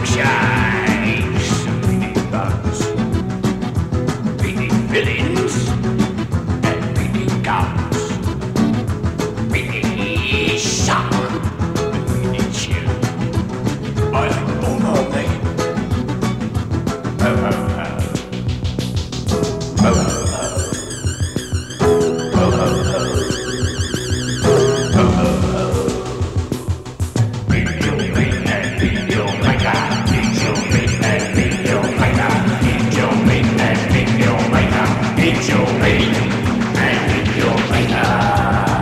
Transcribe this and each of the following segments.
milkshakes, Meaty buns, Meaty fillings, and Meaty gums, Meaty sock, and Meaty chew. I like them all, don't they? Ho ho ho. Ho ho ho. Ho ho ho. Ho ho ho. Eat your meat and eat your maker. Eat your meat and eat your maker. Eat your meat and eat your maker. Eat your meat and eat your maker.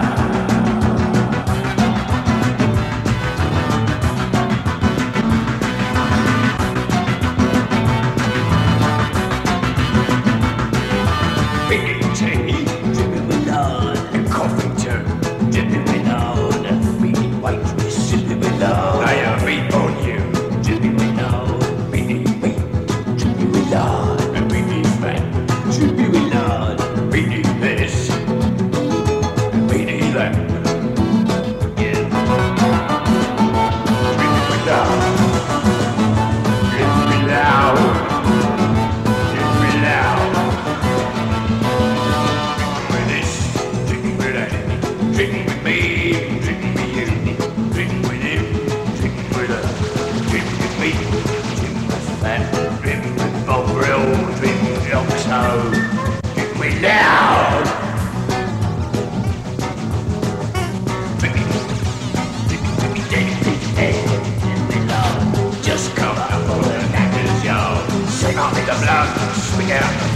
Meaty tea, dripping with lard, and coffee too, dripping with lard. Meaty waitress, dripping with lard. I have meat on you, dripping with lard. Meaty meat, dripping with lard. And meaty fat, dripping with lard. Meaty this, and meaty that. Yeah. Dripping with lard. Dripping with lard. Dripping with lard. Drinking with me, drinking with you, drinking with him, drinking with her, drinking with me, drinking with that, drinking with Bob Grill, drinking with Oxo, drinking with loud. Drinking with Daddy Pig's head, drinking with love. Just come up on the knacker's yard, sing up in the blood, swing out.